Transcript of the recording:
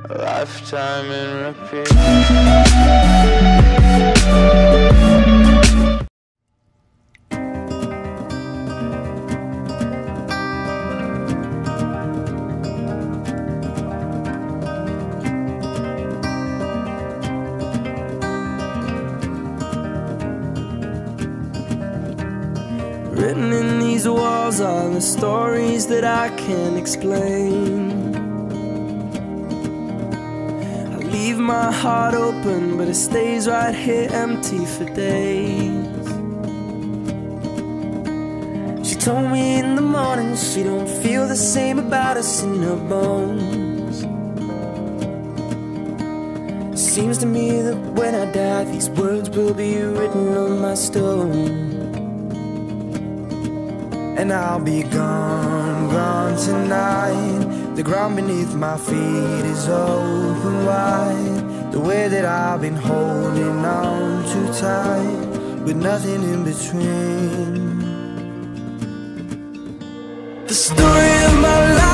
a lifetime in repeat. Written in these walls are the stories that I can't explain. I leave my heart open, but it stays right here empty for days. She told me in the morning she don't feel the same about us in her bones. Seems to me that when I die, these words will be written on my stone. And I'll be gone, gone tonight. The ground beneath my feet is open wide. The way that I've been holding on too tight, with nothing in between. The story of my life